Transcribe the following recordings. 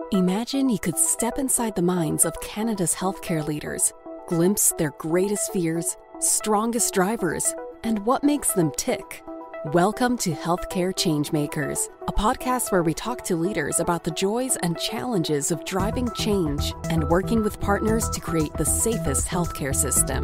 Imagine you could step inside the minds of Canada's healthcare leaders, glimpse their greatest fears, strongest drivers, and what makes them tick. Welcome to Healthcare Changemakers, a podcast where we talk to leaders about the joys and challenges of driving change and working with partners to create the safest healthcare system.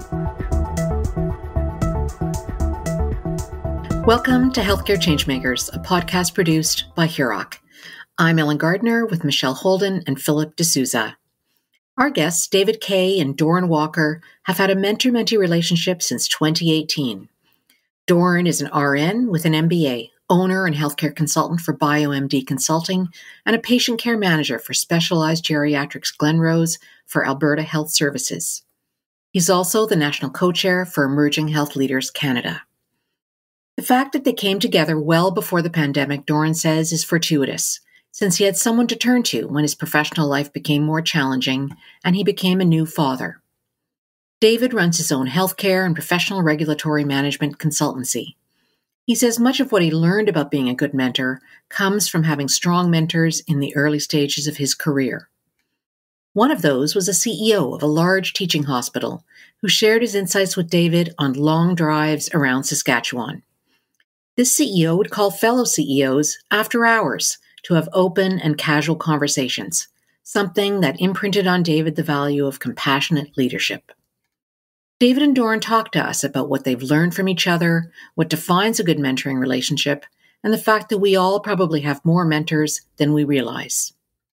Welcome to Healthcare Changemakers, a podcast produced by Hurock. I'm Ellen Gardner with Michelle Holden and Philip D'Souza. Our guests, David Kay and Doran Walker, have had a mentor-mentee relationship since 2018. Doran is an RN with an MBA, owner and healthcare consultant for BioMD Consulting, and a patient care manager for Specialized Geriatrics Glenrose for Alberta Health Services. He's also the National Cochair for Emerging Health Leaders Canada. The fact that they came together well before the pandemic, Doran says, is fortuitous, since he had someone to turn to when his professional life became more challenging and he became a new father. David runs his own healthcare and professional regulatory management consultancy. He says much of what he learned about being a good mentor comes from having strong mentors in the early stages of his career. One of those was a CEO of a large teaching hospital who shared his insights with David on long drives around Saskatchewan. This CEO would call fellow CEOs after hours to have open and casual conversations, something that imprinted on David the value of compassionate leadership. David and Doran talked to us about what they've learned from each other, what defines a good mentoring relationship, and the fact that we all probably have more mentors than we realize.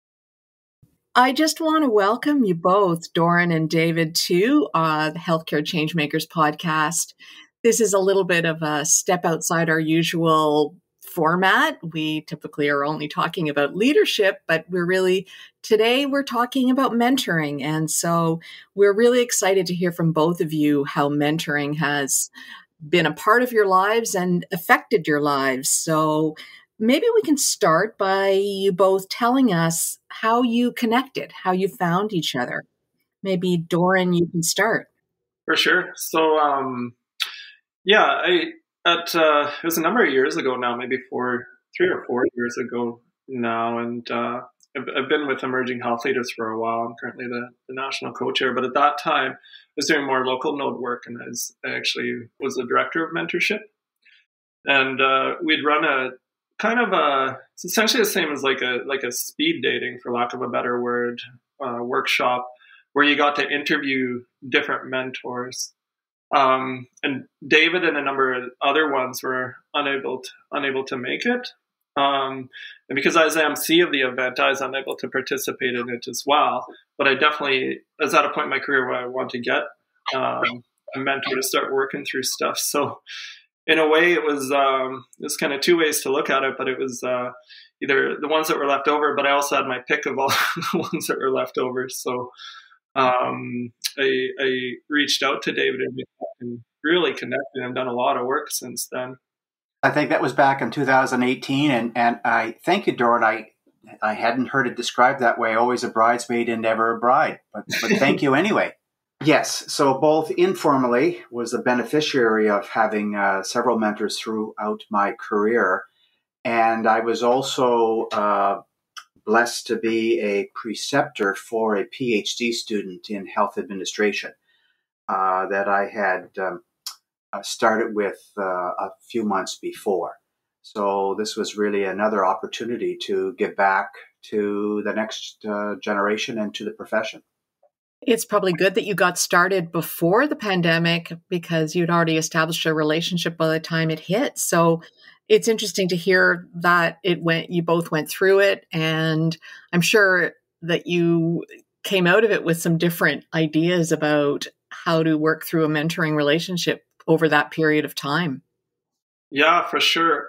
I just want to welcome you both, Doran and David, to the Healthcare Changemakers podcast. This is a little bit of a step outside our usual format. We typically are only talking about leadership, but today we're talking about mentoring. And so we're really excited to hear from both of you how mentoring has been a part of your lives and affected your lives. So maybe we can start by you both telling us how you connected, how you found each other. Maybe Doran, you can start. For sure. So, it was a number of years ago now, maybe 3 or 4 years ago now, and I've been with Emerging Health Leaders for a while. I'm currently the National Cochair, but at that time, I was doing more local node work, and I actually was the director of mentorship. And we'd run it's essentially the same as like a speed dating, for lack of a better word, workshop where you got to interview different mentors. And David and a number of other ones were unable to make it. And because I was MC of the event, I was unable to participate in it as well. But I definitely was at a point in my career where I wanted to get a mentor to start working through stuff. So in a way, it was kind of two ways to look at it, but it was either the ones that were left over, but I also had my pick of all the ones that were left over. So I reached out to David and really connected and done a lot of work since then. I think that was back in 2018, and I thank you, Doran. I hadn't heard it described that way. Always a bridesmaid and never a bride, but thank you anyway. Yes, so both informally was a beneficiary of having several mentors throughout my career, and I was also blessed to be a preceptor for a PhD student in health administration that I had started with a few months before. So this was really another opportunity to give back to the next generation and to the profession. It's probably good that you got started before the pandemic because you'd already established a relationship by the time it hit. So it's interesting to hear that you both went through it, and I'm sure that you came out of it with some different ideas about how to work through a mentoring relationship over that period of time. Yeah, for sure.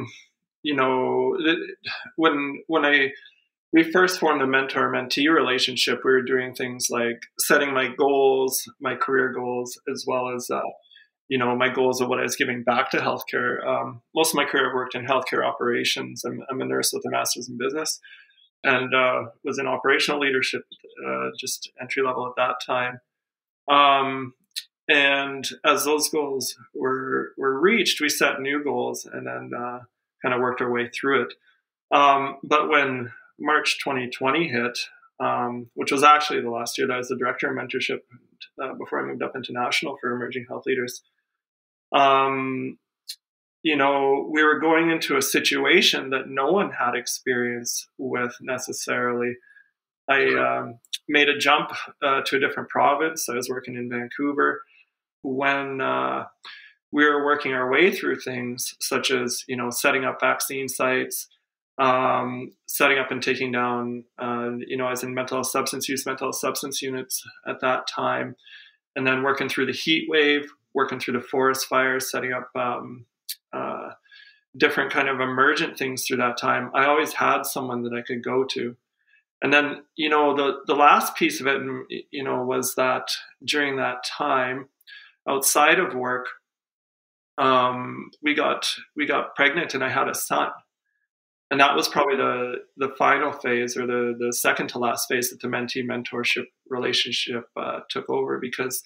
When we first formed the mentor-mentee relationship, we were doing things like setting my goals, my career goals, as well as my goals of what I was giving back to healthcare. Most of my career I've worked in healthcare operations. I'm a nurse with a master's in business and was in operational leadership, just entry level at that time. And as those goals were reached, we set new goals and then kind of worked our way through it. But when March 2020 hit, which was actually the last year that I was the director of mentorship before I moved up into national for emerging health leaders. We were going into a situation that no one had experience with necessarily. I made a jump to a different province. I was working in Vancouver when we were working our way through things such as, setting up vaccine sites, setting up and taking down, as in mental health substance units at that time, and then working through the heat wave, working through the forest fires, setting up different kind of emergent things through that time. I always had someone that I could go to. And then, the last piece of it, was that during that time, outside of work, we got pregnant and I had a son. And that was probably the final phase, or the second to last phase, that the mentee mentorship relationship took over, because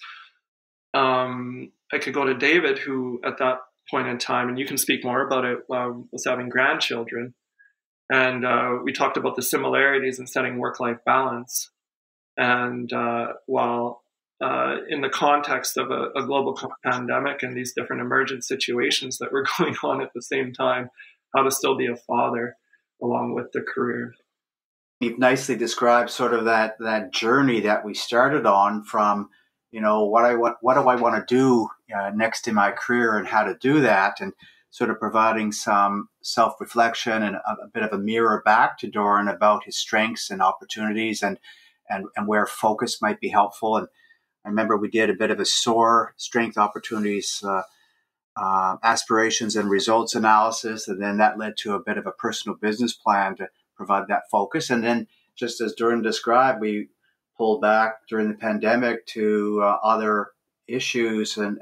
I could go to David, who at that point in time, and you can speak more about it, was having grandchildren. And we talked about the similarities in setting work-life balance. And while in the context of a global pandemic and these different emergent situations that were going on at the same time, how to still be a father along with the career. You've nicely described sort of that journey that we started on from, what do I want to do next in my career and how to do that, and sort of providing some self-reflection and a bit of a mirror back to Doran about his strengths and opportunities and where focus might be helpful. And I remember we did a bit of a SOAR, strength, opportunities, aspirations and results analysis. And then that led to a bit of a personal business plan to provide that focus. And then, just as Doran described, we pulled back during the pandemic to other issues and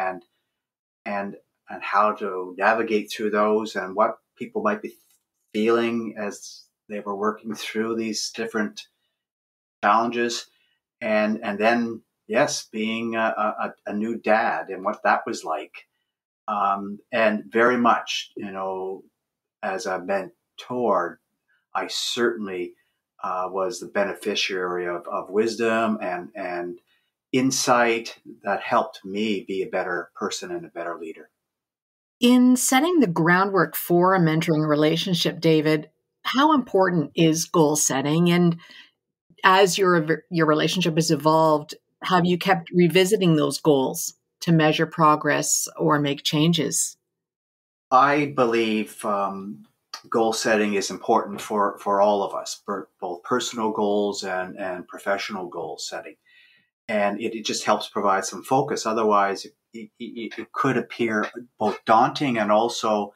how to navigate through those, and what people might be feeling as they were working through these different challenges. And then, yes, being a new dad and what that was like. And very much, as a mentor, I certainly was the beneficiary of wisdom and insight that helped me be a better person and a better leader. In setting the groundwork for a mentoring relationship, David, how important is goal setting? And as your relationship has evolved, have you kept revisiting those goals to measure progress or make changes? I believe goal setting is important for all of us, both personal goals and professional goal setting. And it just helps provide some focus. Otherwise, it could appear both daunting and also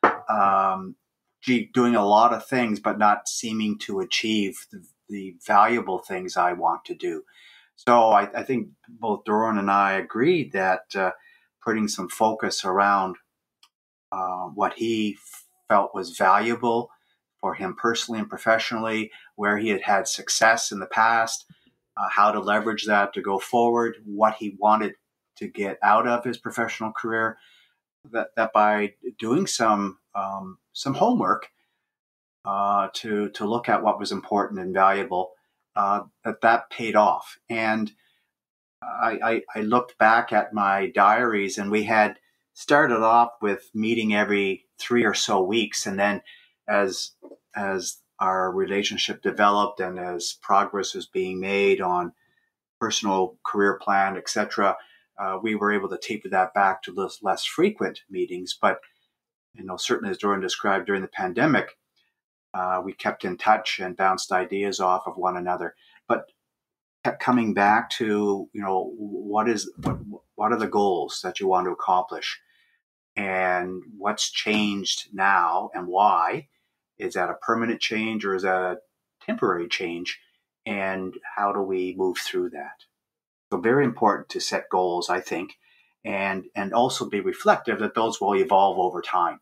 doing a lot of things, but not seeming to achieve the valuable things I want to do. So I think both Doran and I agreed that putting some focus around what he felt was valuable for him personally and professionally, where he had had success in the past, how to leverage that to go forward, what he wanted to get out of his professional career, that by doing some homework to look at what was important and valuable, that paid off. And I looked back at my diaries, and we had started off with meeting every 3 or so weeks. And then as our relationship developed and as progress was being made on personal career plan, etc., we were able to taper that back to less frequent meetings. But, certainly as Doran described during the pandemic, we kept in touch and bounced ideas off of one another, but kept coming back to, what are the goals that you want to accomplish, and what's changed now and why? Is that a permanent change or is that a temporary change? And how do we move through that? So very important to set goals, I think, and also be reflective that those will evolve over time.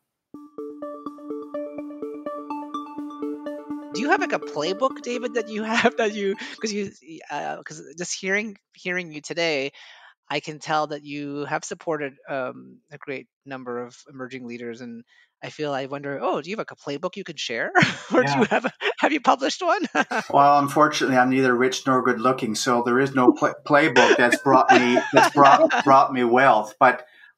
Do you have like a playbook, David, that you have because just hearing you today, I can tell that you have supported a great number of emerging leaders, and I wonder, oh, do you have a playbook you can share, or do you Yeah. have you published one? Well, unfortunately, I'm neither rich nor good looking, so there is no playbook that's brought me wealth. But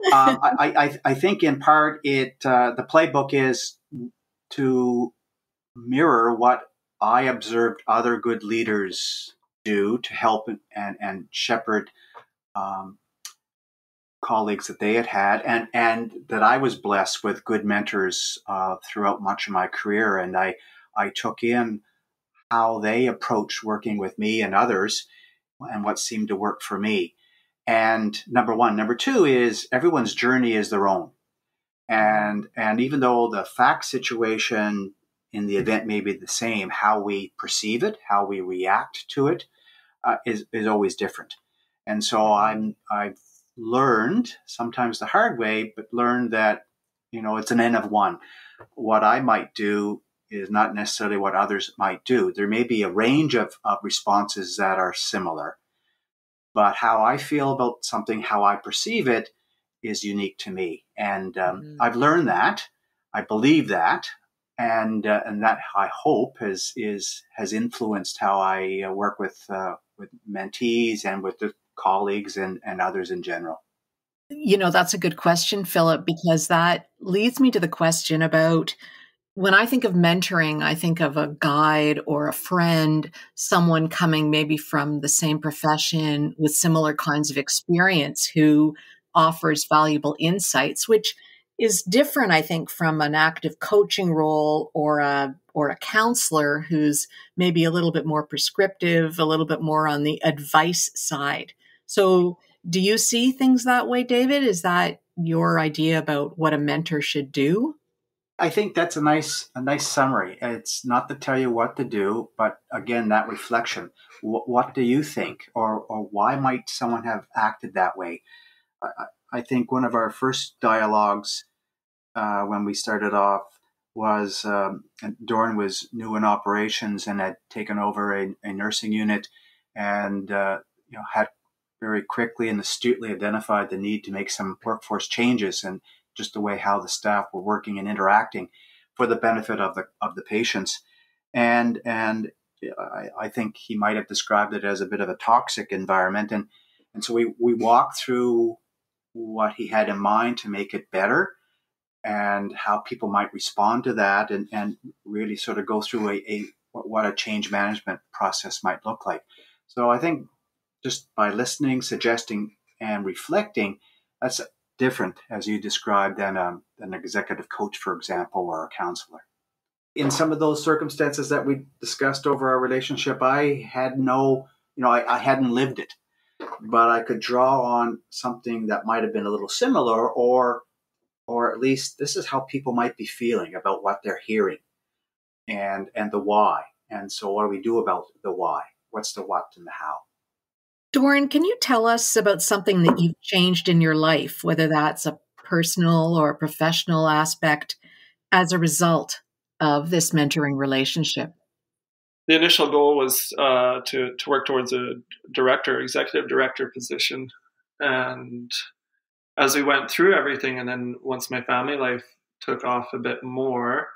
I think in part the playbook is to mirror what I observed other good leaders do to help and shepherd um, colleagues that they had, and that I was blessed with good mentors throughout much of my career, and I took in how they approached working with me and others, and what seemed to work for me. And number one, number two is everyone's journey is their own, and even though the fact situation in the event may be the same, how we perceive it, how we react to it, is always different. And so I've learned, sometimes the hard way, but learned that, it's an N of one. What I might do is not necessarily what others might do. There may be a range of responses that are similar, but how I feel about something, how I perceive it, is unique to me. And I've learned that. I believe that. And that, I hope, has influenced how I work with mentees and with the colleagues and others in general. That's a good question, Philip, because that leads me to the question about when I think of mentoring, I think of a guide or a friend, someone coming maybe from the same profession with similar kinds of experience who offers valuable insights, which is different, I think, from an active coaching role or a counselor who's maybe a little bit more prescriptive, a little bit more on the advice side. So do you see things that way, David? Is that your idea about what a mentor should do? I think that's a nice summary. It's not to tell you what to do, but again, that reflection. What do you think, or why might someone have acted that way? I think one of our first dialogues when we started off was Doran was new in operations and had taken over a nursing unit, and had very quickly and astutely identified the need to make some workforce changes and just the way how the staff were working and interacting for the benefit of the patients. And I think he might have described it as a bit of a toxic environment. And so we walked through what he had in mind to make it better and how people might respond to that, and really sort of go through what a change management process might look like. So I think just by listening, suggesting, and reflecting, that's different, as you described, than an executive coach, for example, or a counselor. In some of those circumstances that we discussed over our relationship, I had I hadn't lived it, but I could draw on something that might have been a little similar, or at least this is how people might be feeling about what they're hearing, and the why. And so what do we do about the why? What's the what and the how? Doran, can you tell us about something that you've changed in your life, whether that's a personal or a professional aspect, as a result of this mentoring relationship? The initial goal was to work towards a executive director position. And as we went through everything, and then once my family life took off a bit more,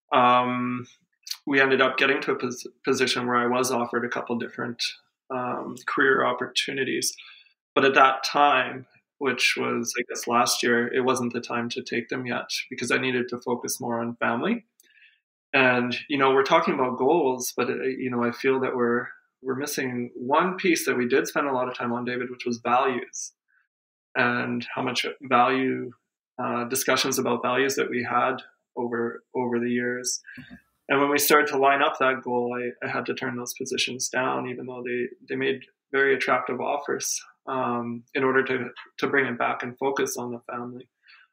we ended up getting to a position where I was offered a couple different career opportunities. But at that time, which was, I guess, last year, it wasn't the time to take them yet because I needed to focus more on family. And, we're talking about goals, but, I feel that we're missing one piece that we did spend a lot of time on, David, which was values, and how much value, discussions about values that we had over the years. And when we started to line up that goal, I had to turn those positions down, even though they made very attractive offers, in order to bring it back and focus on the family.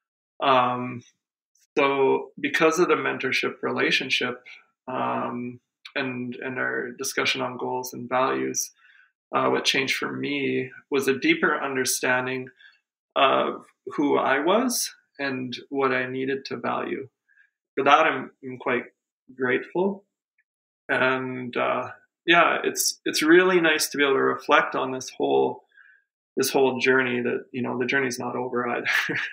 So because of the mentorship relationship, and our discussion on goals and values, what changed for me was a deeper understanding of who I was and what I needed to value. For that, I'm quite grateful. And it's really nice to be able to reflect on this whole this whole journey that, the journey's not over either.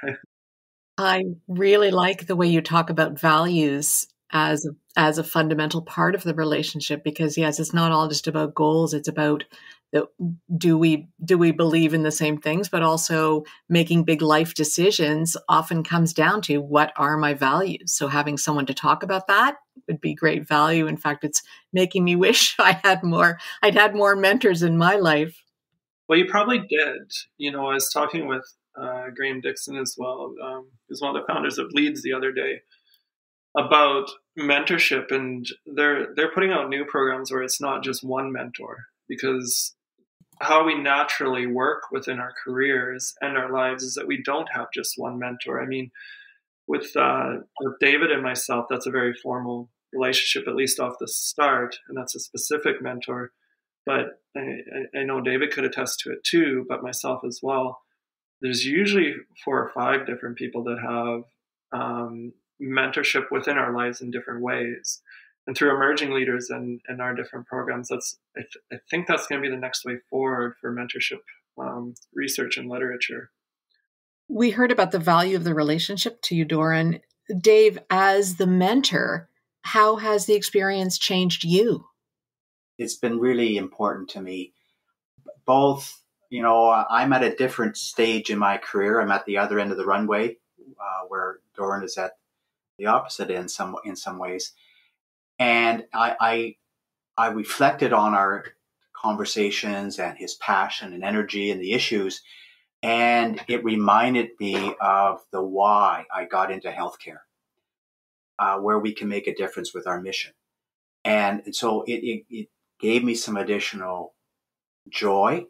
I really like the way you talk about values as a fundamental part of the relationship, because yes, it's not all just about goals. It's about do we believe in the same things, but also making big life decisions often comes down to what are my values. So having someone to talk about that would be great value. In fact, it's making me wish I'd had more mentors in my life. Well, you probably did. I was talking with Graham Dixon as well, who's one of the founders of Leads the other day, about mentorship, and they're putting out new programs where it's not just one mentor, because how we naturally work within our careers and our lives is that we don't have just one mentor. I mean, with David and myself, that's a very formal relationship, at least off the start, and that's a specific mentor. But I know David could attest to it too, but myself as well. There's usually 4 or 5 different people that have mentorship within our lives in different ways. And through emerging leaders and our different programs, I think that's going to be the next way forward for mentorship research and literature. We heard about the value of the relationship to you, Doran. Dave, as the mentor, how has the experience changed you? It's been really important to me. Both, I'm at a different stage in my career. I'm at the other end of the runway, where Doran is at the opposite end in some ways. And I reflected on our conversations and his passion and energy and the issues, and it reminded me of the why I got into healthcare, where we can make a difference with our mission. And so it gave me some additional joy.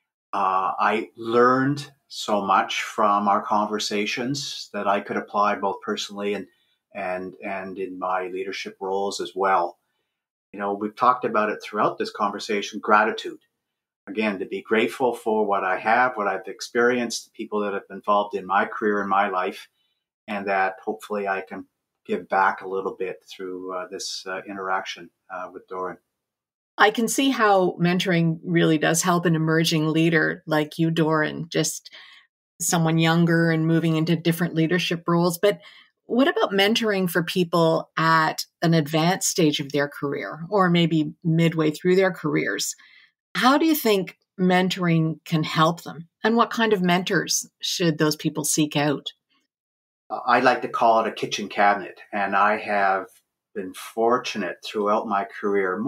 I learned so much from our conversations that I could apply both personally and in my leadership roles as well. We've talked about it throughout this conversation, gratitude. Again, to be grateful for what I have, what I've experienced, the people that have been involved in my career and my life, and that hopefully I can give back a little bit through this interaction with Doran. I can see how mentoring really does help an emerging leader like you, Doran, just someone younger and moving into different leadership roles. But what about mentoring for people at an advanced stage of their career, or maybe midway through their careers? How do you think mentoring can help them? And what kind of mentors should those people seek out? I like to call it a kitchen cabinet. And I have been fortunate throughout my career,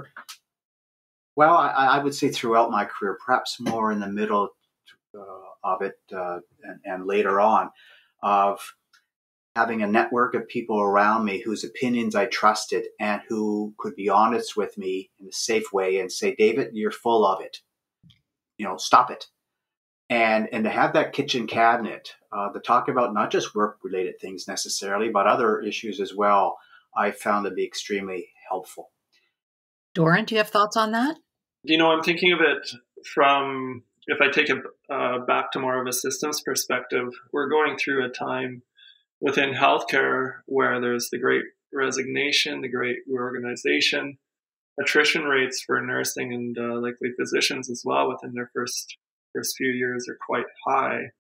I would say throughout my career, perhaps more in the middle of it and later on, of having a network of people around me whose opinions I trusted and who could be honest with me in a safe way and say, David, you're full of it. Stop it. And to have that kitchen cabinet to talk about not just work-related things necessarily, but other issues as well, I found to be extremely helpful. Doran, do you have thoughts on that? I'm thinking of it from, if I take it back to more of a systems perspective, we're going through a time within healthcare where there's the great resignation, the great reorganization, attrition rates for nursing and likely physicians as well within their first few years are quite high.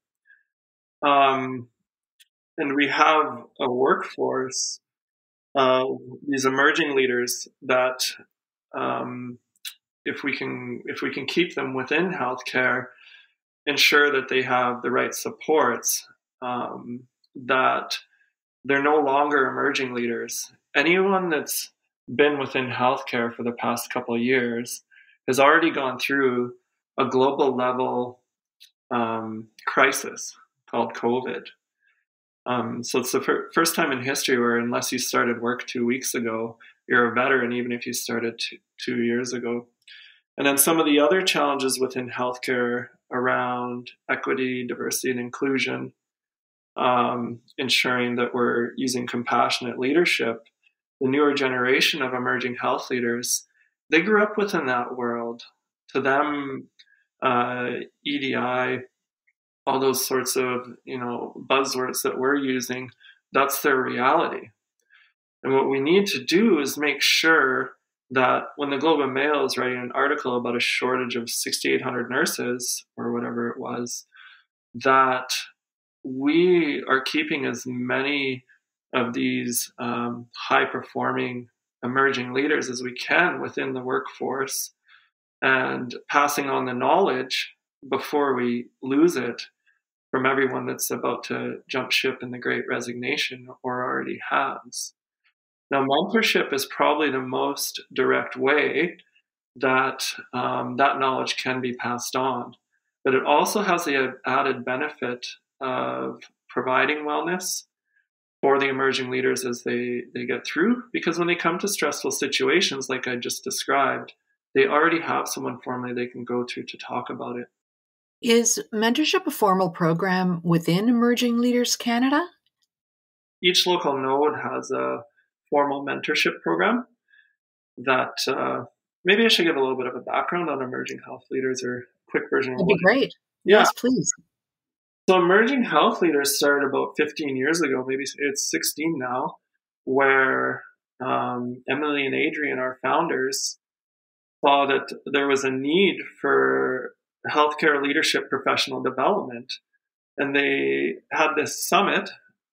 And we have a workforce, these emerging leaders that if we can keep them within healthcare, ensure that they have the right supports, that they're no longer emerging leaders. Anyone that's been within healthcare for the past couple of years has already gone through a global level crisis called COVID. So it's the first time in history where, unless you started work 2 weeks ago, you're a veteran, even if you started 2 years ago. And then some of the other challenges within healthcare around equity, diversity, and inclusion, ensuring that we're using compassionate leadership. The newer generation of emerging health leaders, they grew up within that world. To them, EDI, all those sorts of buzzwords that we're using, that's their reality. And what we need to do is make sure that when the Globe and Mail is writing an article about a shortage of 6,800 nurses or whatever it was, that we are keeping as many of these high-performing emerging leaders as we can within the workforce and passing on the knowledge before we lose it from everyone that's about to jump ship in the Great Resignation or already has. Now, mentorship is probably the most direct way that that knowledge can be passed on, but it also has the added benefit of providing wellness for the emerging leaders as they get through, because when they come to stressful situations like I just described, they already have someone formally they can go to talk about it. Is mentorship a formal program within Emerging Leaders Canada? Each local node has a formal mentorship program that maybe I should give a little bit of a background on emerging health leaders, or a quick version of That'd be great. Yeah. Yes, please. So emerging health leaders started about 15 years ago, maybe it's 16 now, where Emily and Adrian, our founders, saw that there was a need for healthcare leadership professional development. And they had this summit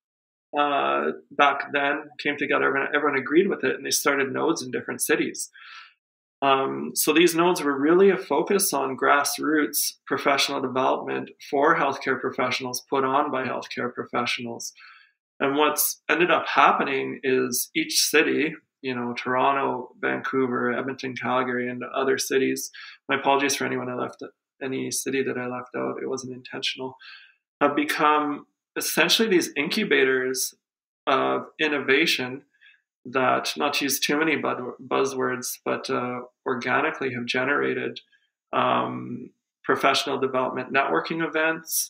back then, came together, everyone agreed with it, and they started nodes in different cities. So these nodes were really a focus on grassroots professional development for healthcare professionals put on by healthcare professionals. And what's ended up happening is each city, Toronto, Vancouver, Edmonton, Calgary, and other cities, my apologies for anyone any city that I left out, it wasn't intentional, have become essentially these incubators of innovation that, not to use too many buzzwords, but organically have generated professional development networking events,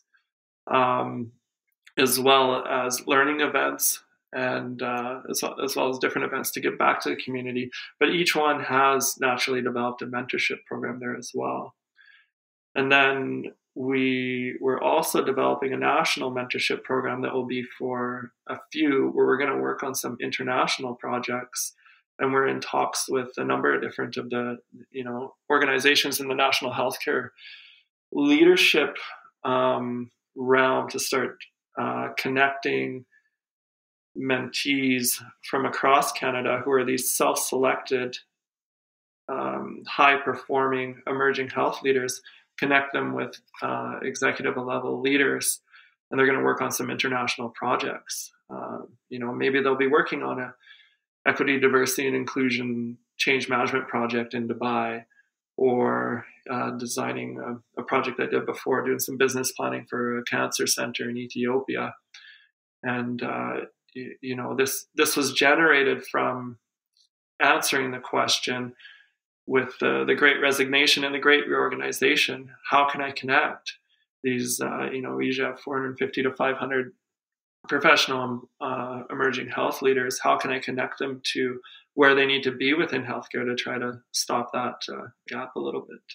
as well as learning events, and as well as different events to give back to the community. But each one has naturally developed a mentorship program there as well. And then we were also developing a national mentorship program that will be for a few, where we're going to work on some international projects. And we're in talks with a number of different of the, organizations in the national healthcare leadership realm to start connecting mentees from across Canada who are these self-selected, high-performing emerging health leaders, connect them with executive level leaders, and they're going to work on some international projects. Maybe they'll be working on a equity, diversity, and inclusion change management project in Dubai, or designing a project I did before, doing some business planning for a cancer center in Ethiopia. And this was generated from answering the question, with the Great Resignation and the Great Reorganization, how can I connect these, we usually have 450 to 500 professional emerging health leaders. How can I connect them to where they need to be within healthcare to try to stop that gap a little bit?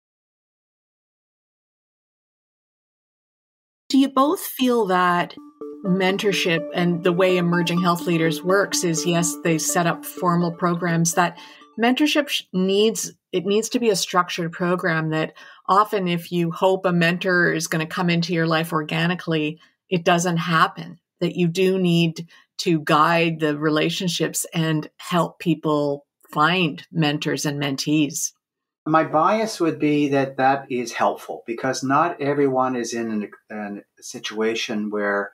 Do you both feel that mentorship and the way emerging health leaders works is, yes, they set up formal programs, that mentorship needs to be a structured program, that often if you hope a mentor is going to come into your life organically, it doesn't happen, that you do need to guide the relationships and help people find mentors and mentees? My bias would be that is helpful, because not everyone is in a situation where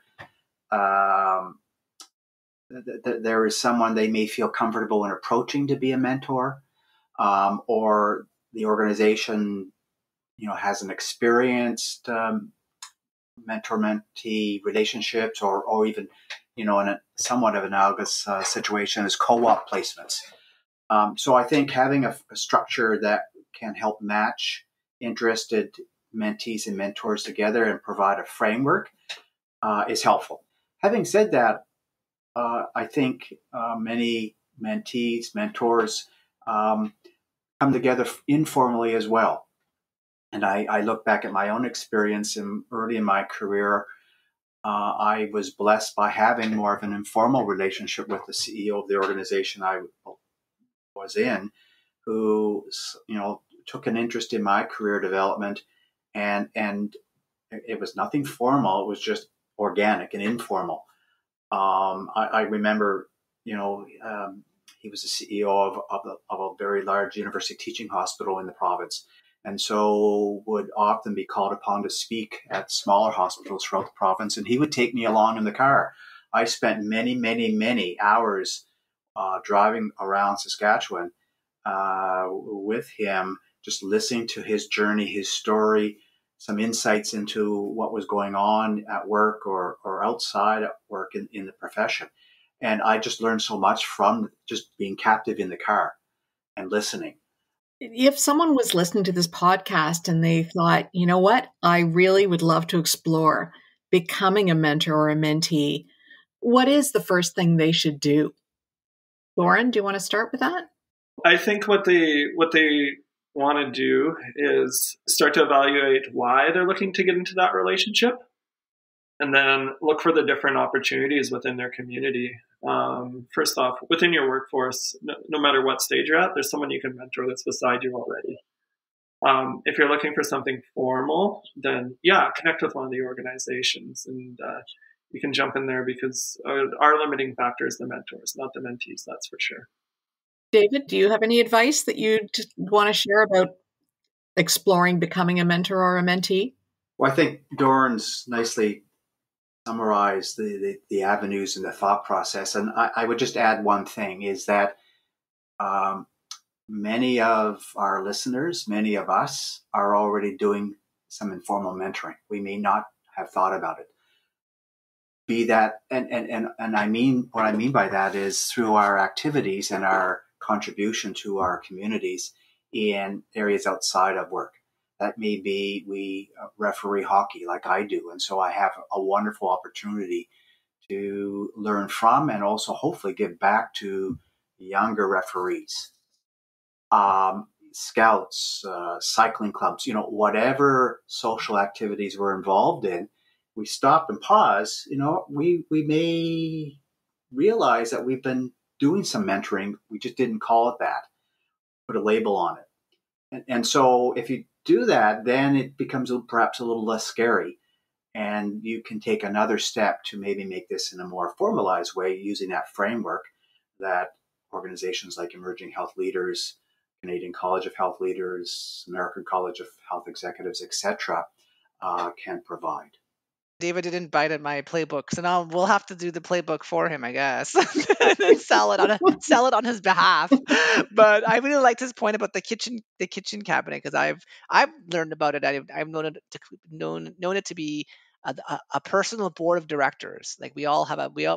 there is someone they may feel comfortable in approaching to be a mentor, or the organization, has an experienced mentor-mentee relationships, or even, in a somewhat of analogous situation as co-op placements. So I think having a structure that can help match interested mentees and mentors together and provide a framework is helpful. Having said that, I think many mentees, mentors come together informally as well. And I look back at my own experience early in my career. I was blessed by having more of an informal relationship with the CEO of the organization I was in. who, took an interest in my career development, and it was nothing formal. It was just organic and informal. I remember, he was the CEO of a very large university teaching hospital in the province, and so would often be called upon to speak at smaller hospitals throughout the province. And he would take me along in the car. I spent many, many, many hours driving around Saskatchewan with him, just listening to his journey, his story, some insights into what was going on at work or outside at work in the profession. And I just learned so much from just being captive in the car and listening. If someone was listening to this podcast and they thought, you know what, I really would love to explore becoming a mentor or a mentee, what is the first thing they should do? Doran, do you want to start with that? I think what they want to do is start to evaluate why they're looking to get into that relationship, and then look for the different opportunities within their community. First off, within your workforce, no matter what stage you're at, there's someone you can mentor that's beside you already. If you're looking for something formal, then connect with one of the organizations, and you can jump in there, because our limiting factor is the mentors, not the mentees, that's for sure. David, do you have any advice that you'd want to share about exploring becoming a mentor or a mentee? Well, I think Doran's nicely summarized the avenues and the thought process. And I would just add one thing, is that many of our listeners, many of us, are already doing some informal mentoring. We may not have thought about it. Be that, and I mean, what I mean by that is through our activities and our contribution to our communities in areas outside of work. That may be we referee hockey like I do. And so I have a wonderful opportunity to learn from and also hopefully give back to younger referees. Scouts, cycling clubs, whatever social activities we're involved in, we stop and pause. We may realize that we've been doing some mentoring. We just didn't call it that, put a label on it. And so if you do that, then it becomes perhaps a little less scary, and you can take another step to maybe make this in a more formalized way using that framework that organizations like Emerging Health Leaders, Canadian College of Health Leaders, American College of Health Executives, etc., can provide. David didn't bite at my playbook, so now we'll have to do the playbook for him, I guess, and then sell it on his behalf. But I really liked his point about the kitchen cabinet, because I've learned about it. I've known it to be a personal board of directors. Like we all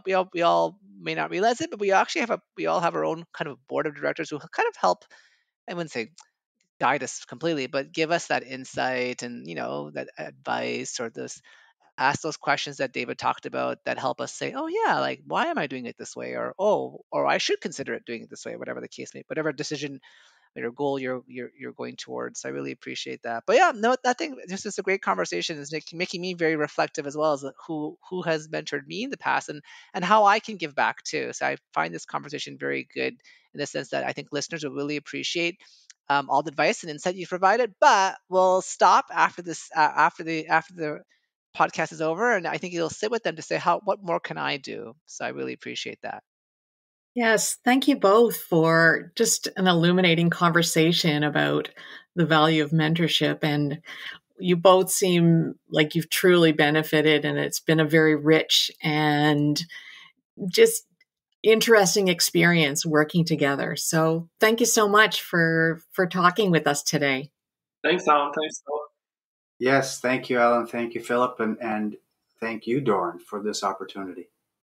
may not realize it, but we all have our own kind of board of directors who kind of help. I wouldn't say guide us completely, but give us that insight and that advice, or ask those questions that David talked about that help us say, oh yeah, like why am I doing it this way, or I should consider it doing it this way, whatever the case may be, whatever decision or goal you're going towards. So I really appreciate that. But yeah, no, I think this is a great conversation. It's making me very reflective, as well as who has mentored me in the past, and how I can give back too. So I find this conversation very good in the sense that I think listeners will really appreciate all the advice and insight you've provided. But we'll stop after this, after the podcast is over, and I think it'll sit with them to say, what more can I do? So I really appreciate that. Yes, thank you both for just an illuminating conversation about the value of mentorship. And you both seem like you've truly benefited, and it's been a very rich and just interesting experience working together. So thank you so much for talking with us today. Thanks, Alan. Thanks, Philip. Yes, thank you, Alan. Thank you, Philip. And thank you, Doran, for this opportunity.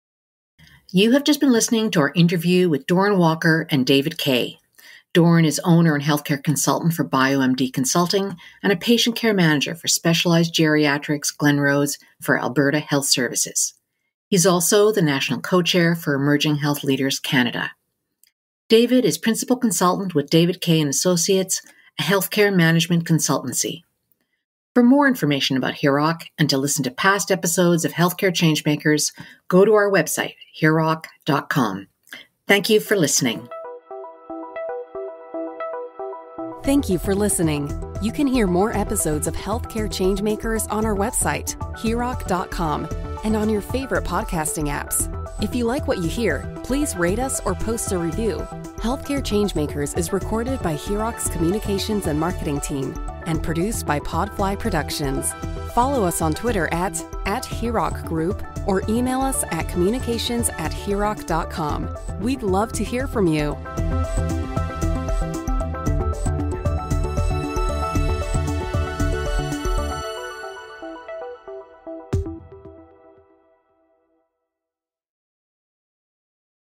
You have just been listening to our interview with Doran Walker and David Kay. Doran is owner and healthcare consultant for BioMD Consulting and a patient care manager for Specialized Geriatrics, Glenrose for Alberta Health Services. He's also the National Cochair for Emerging Health Leaders Canada. David is principal consultant with David Kay & Associates, a healthcare management consultancy. For more information about HEROC and to listen to past episodes of Healthcare Changemakers, go to our website, heroc.com. Thank you for listening. Thank you for listening. You can hear more episodes of Healthcare Changemakers on our website, heroc.com, and on your favorite podcasting apps. If you like what you hear, please rate us or post a review. Healthcare Changemakers is recorded by HEROC's Communications and Marketing Team and produced by Podfly Productions. Follow us on Twitter at HEROC Group or email us at communications@heroc.com. We'd love to hear from you.